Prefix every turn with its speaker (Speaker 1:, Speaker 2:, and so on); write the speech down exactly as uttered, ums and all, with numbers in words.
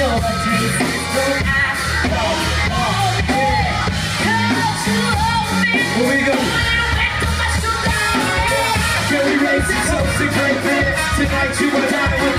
Speaker 1: a taste is good. I don't want it. Girl, to hold me. Here we go. Can we raise a toast to great man? Tonight you and I will